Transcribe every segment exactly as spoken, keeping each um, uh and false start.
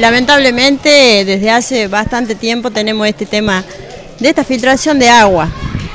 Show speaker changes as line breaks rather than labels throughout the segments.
Lamentablemente desde hace bastante tiempo tenemos este tema de esta filtración de agua.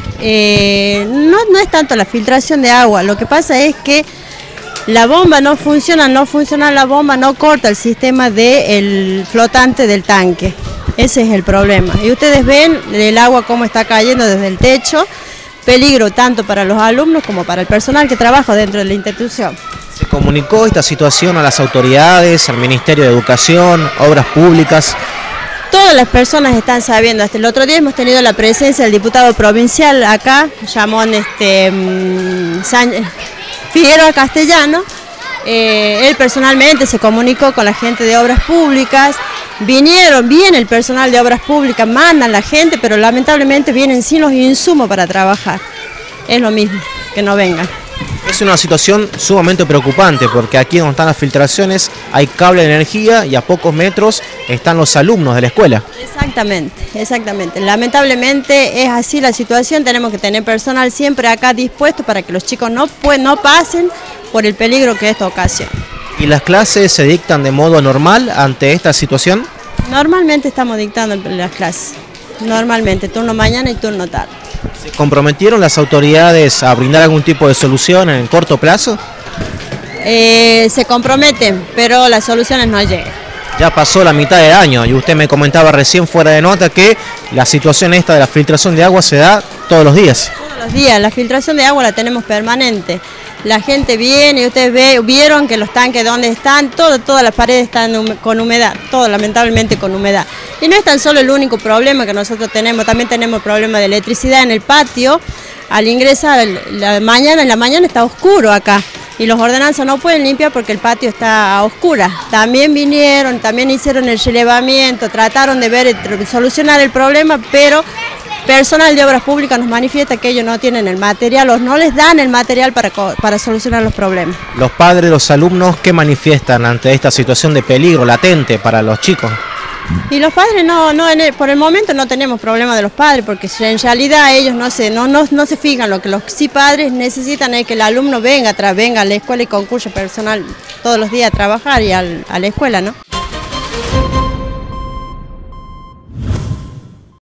Eh, no, no es tanto la filtración de agua, lo que pasa es que la bomba no funciona, no funciona la bomba, no corta el sistema del flotante del tanque. Ese es el problema. Y ustedes ven el agua cómo está cayendo desde el techo, peligro tanto para los alumnos como para el personal que trabaja dentro de la institución.
¿Se comunicó esta situación a las autoridades, al Ministerio de Educación, Obras Públicas?
Todas las personas están sabiendo. Hasta el otro día hemos tenido la presencia del diputado provincial acá, Llamón este, San, Figueroa Castellano. Eh, él personalmente se comunicó con la gente de Obras Públicas. Vinieron, viene el personal de Obras Públicas, mandan la gente, pero lamentablemente vienen sin los insumos para trabajar. Es lo mismo, que no vengan.
Es una situación sumamente preocupante porque aquí donde están las filtraciones hay cable de energía y a pocos metros están los alumnos de la escuela.
Exactamente, exactamente. Lamentablemente es así la situación, tenemos que tener personal siempre acá dispuesto para que los chicos no, pues, no pasen por el peligro que esto ocasiona.
¿Y las clases se dictan de modo normal ante esta situación?
Normalmente estamos dictando las clases, normalmente, turno mañana y turno tarde.
¿Se comprometieron las autoridades a brindar algún tipo de solución en el corto plazo?
Eh, se comprometen, pero las soluciones no llegan.
Ya pasó la mitad del año y usted me comentaba recién fuera de nota que la situación esta de la filtración de agua se da todos los días.
Todos los días, la filtración de agua la tenemos permanente. La gente viene y ustedes ve, vieron que los tanques donde están, todo, todas las paredes están con humedad, todo lamentablemente con humedad. Y no es tan solo el único problema que nosotros tenemos, también tenemos problema de electricidad en el patio. Al ingresar la mañana, en la mañana está oscuro acá y los ordenanzas no pueden limpiar porque el patio está a oscuras. También vinieron, también hicieron el relevamiento, trataron de ver, solucionar el problema, pero personal de Obras Públicas nos manifiesta que ellos no tienen el material o no les dan el material para, para solucionar los problemas.
Los padres, los alumnos, ¿qué manifiestan ante esta situación de peligro latente para los chicos?
Y los padres, no, no en el, por el momento no tenemos problema de los padres, porque en realidad ellos no se, no, no, no se fijan. Lo que los sí padres necesitan es que el alumno venga, atrás, venga a la escuela y concurso personal todos los días a trabajar y al, a la escuela, ¿no?